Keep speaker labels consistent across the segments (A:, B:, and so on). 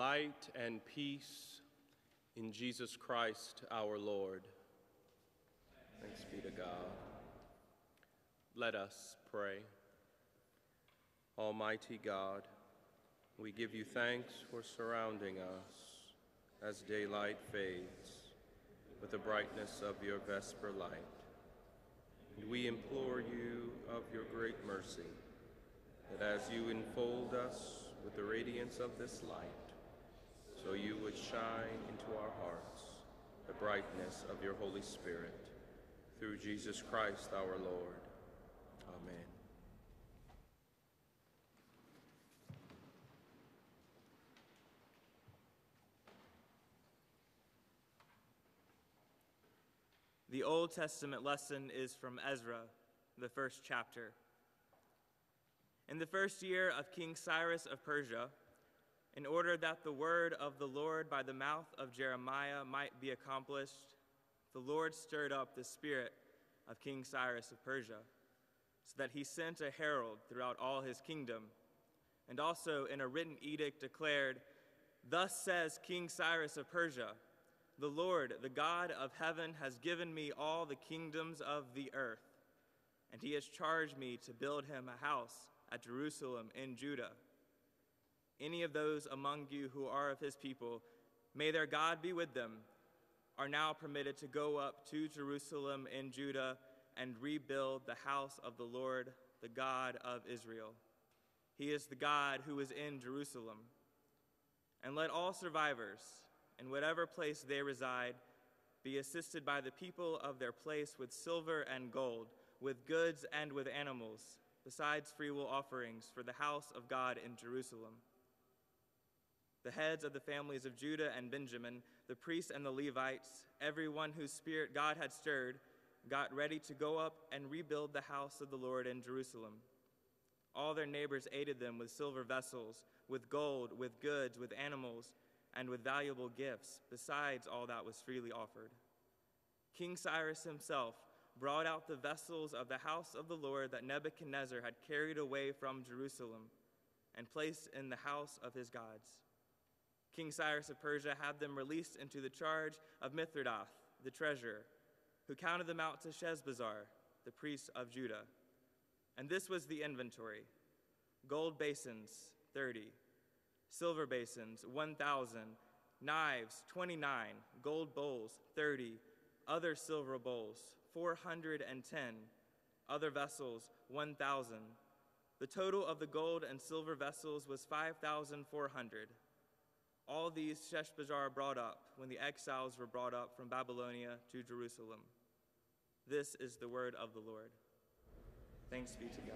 A: light and peace in Jesus Christ our Lord. Thanks be to God. Let us pray. Almighty God, we give you thanks for surrounding us as daylight fades with the brightness of your vesper light. And we implore you of your great mercy, that as you enfold us with the radiance of this light, so you would shine into our hearts the brightness of your Holy Spirit, through Jesus Christ our Lord. Amen.
B: The Old Testament lesson is from Ezra, the first chapter. In the first year of King Cyrus of Persia, in order that the word of the Lord by the mouth of Jeremiah might be accomplished, the Lord stirred up the spirit of King Cyrus of Persia, so that he sent a herald throughout all his kingdom, and also in a written edict declared, "Thus says King Cyrus of Persia, the Lord, the God of heaven, has given me all the kingdoms of the earth, and he has charged me to build him a house at Jerusalem in Judah. Any of those among you who are of his people, may their God be with them, are now permitted to go up to Jerusalem in Judah and rebuild the house of the Lord, the God of Israel. He is the God who is in Jerusalem. And let all survivors, in whatever place they reside, be assisted by the people of their place with silver and gold, with goods and with animals, besides freewill offerings for the house of God in Jerusalem. The heads of the families of Judah and Benjamin, the priests and the Levites, everyone whose spirit God had stirred, got ready to go up and rebuild the house of the Lord in Jerusalem. All their neighbors aided them with silver vessels, with gold, with goods, with animals, and with valuable gifts, besides all that was freely offered. King Cyrus himself brought out the vessels of the house of the Lord that Nebuchadnezzar had carried away from Jerusalem and placed in the house of his gods. King Cyrus of Persia had them released into the charge of Mithridath, the treasurer, who counted them out to Sheshbazzar, the priest of Judah. And this was the inventory: gold basins, 30, silver basins, 1,000, knives, 29, gold bowls, 30, other silver bowls, 410, other vessels, 1,000. The total of the gold and silver vessels was 5,400. All these Sheshbazzar brought up when the exiles were brought up from Babylonia to Jerusalem. This is the word of the Lord. Thanks be to God.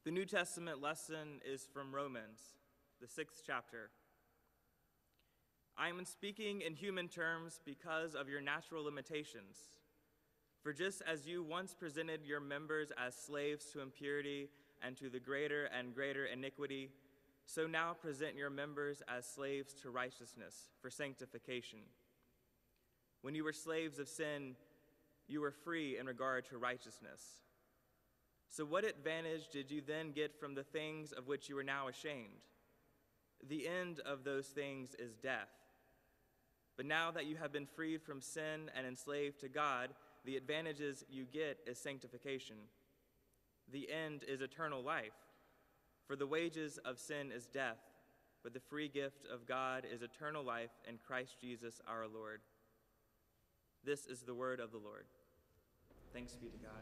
B: The New Testament lesson is from Romans, the 6th chapter. I am speaking in human terms because of your natural limitations. For just as you once presented your members as slaves to impurity and to the greater and greater iniquity, so now present your members as slaves to righteousness for sanctification. When you were slaves of sin, you were free in regard to righteousness. So what advantage did you then get from the things of which you are now ashamed? The end of those things is death. But now that you have been freed from sin and enslaved to God, the advantages you get is sanctification. The end is eternal life. For the wages of sin is death, but the free gift of God is eternal life in Christ Jesus our Lord. This is the word of the Lord. Thanks be to God.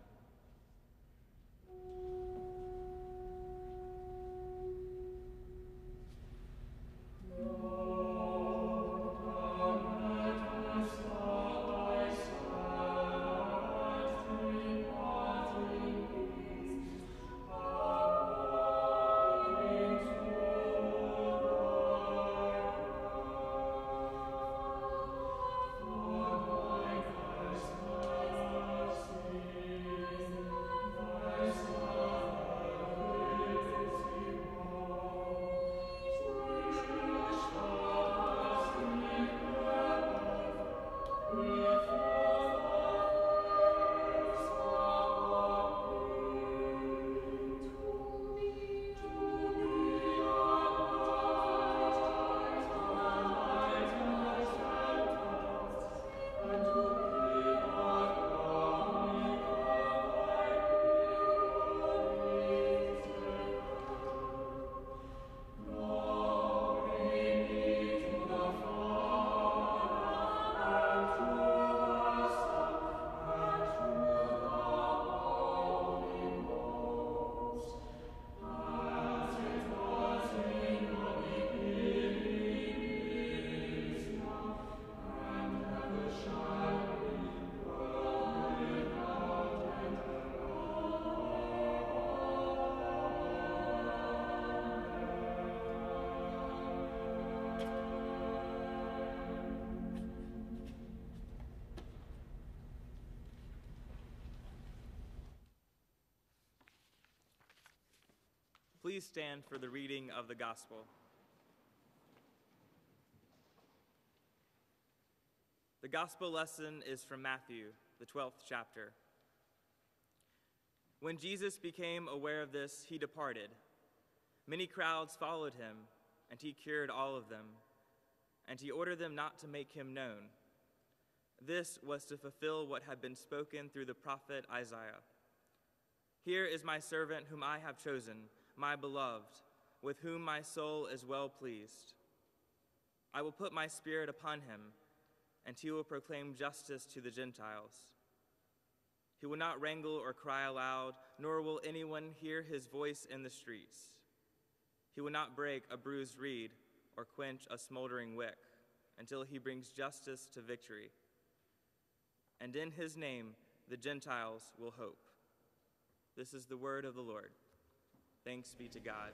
B: Please stand for the reading of the gospel. The gospel lesson is from Matthew, the 12th chapter. When Jesus became aware of this, he departed. Many crowds followed him, and he cured all of them, and he ordered them not to make him known. This was to fulfill what had been spoken through the prophet Isaiah. Here is my servant whom I have chosen, my beloved, with whom my soul is well pleased. I will put my spirit upon him, and he will proclaim justice to the Gentiles. He will not wrangle or cry aloud, nor will anyone hear his voice in the streets. He will not break a bruised reed or quench a smoldering wick until he brings justice to victory. And in his name the Gentiles will hope. This is the word of the Lord. Thanks be to God.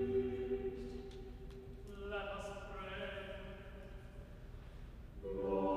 C: Let us pray.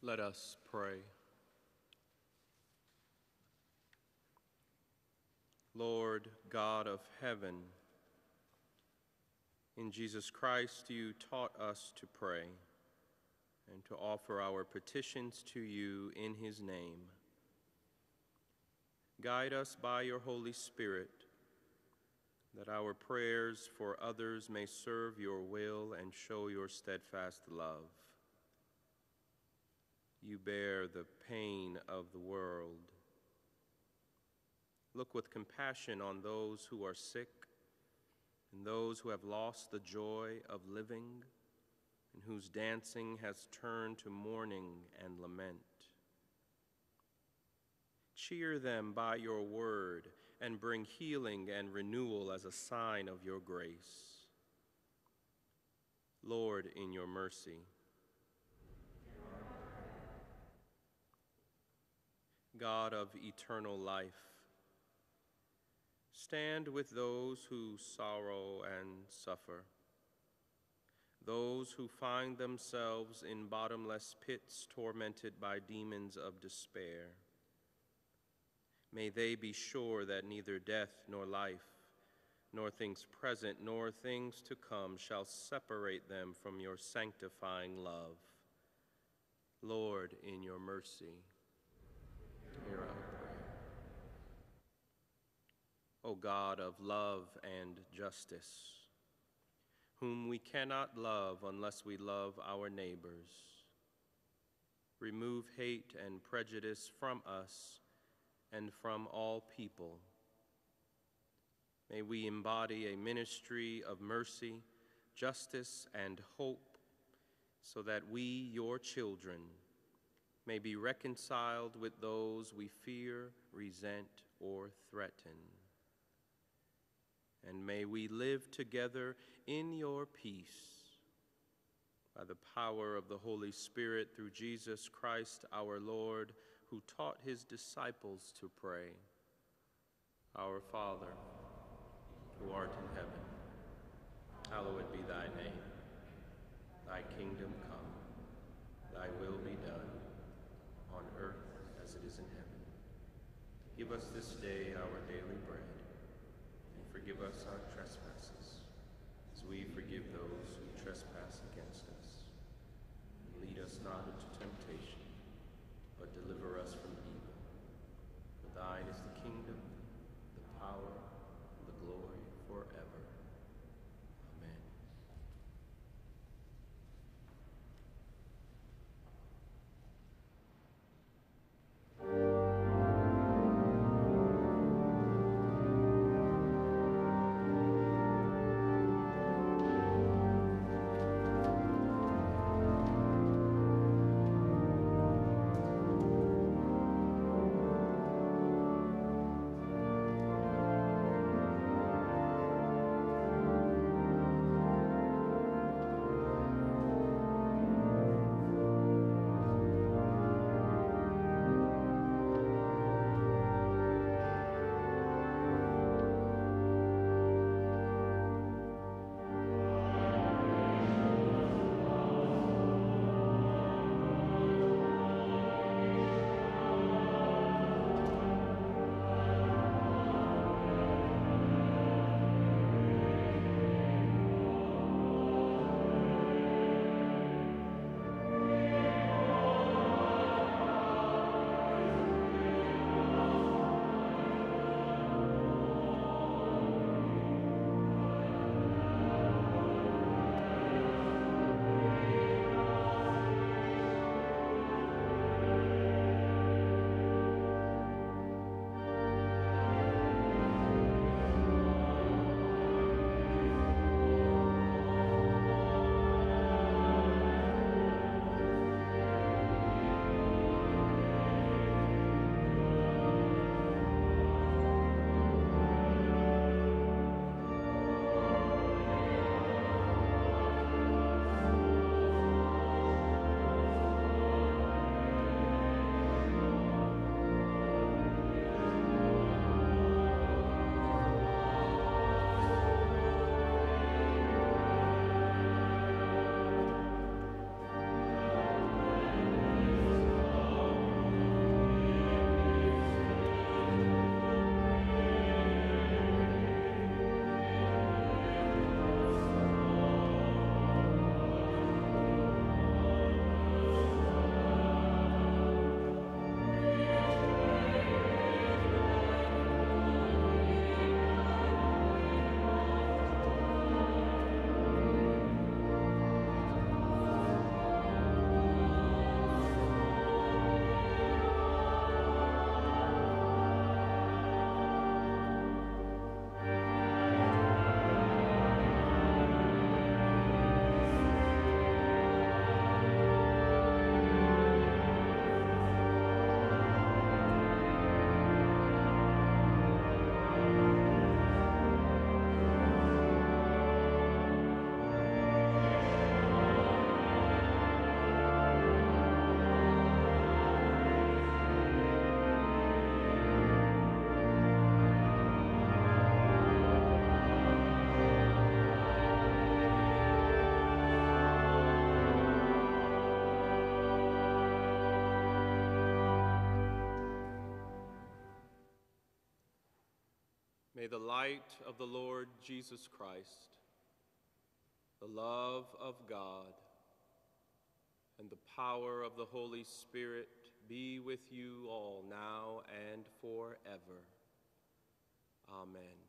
A: Let us pray. Lord God of heaven, in Jesus Christ you taught us to pray and to offer our petitions to you in his name. Guide us by your Holy Spirit, that our prayers for others may serve your will and show your steadfast love. You bear the pain of the world. Look with compassion on those who are sick and those who have lost the joy of living and whose dancing has turned to mourning and lament. Cheer them by your word and bring healing and renewal as a sign of your grace. Lord, in your mercy. God of eternal life, stand with those who sorrow and suffer, those who find themselves in bottomless pits tormented by demons of despair. May they be sure that neither death nor life, nor things present nor things to come shall separate them from your sanctifying love. Lord, in your mercy, hear our prayer. O God of love and justice, whom we cannot love unless we love our neighbors, remove hate and prejudice from us and from all people. May we embody a ministry of mercy, justice, and hope, so that we, your children, may be reconciled with those we fear, resent, or threaten. And may we live together in your peace, by the power of the Holy Spirit, through Jesus Christ our Lord, who taught his disciples to pray. Our Father, who art in heaven, hallowed be thy name. Thy kingdom come, thy will be done, on earth as it is in heaven. Give us this day our daily bread, and forgive us our trespasses, as we forgive those who trespass against us. And lead us not into temptation, but deliver us from evil. For thine is the kingdom, the power, and the glory forever. Amen. May the light of the Lord Jesus Christ, the love of God, and the power of the Holy Spirit be with you all now and forever. Amen.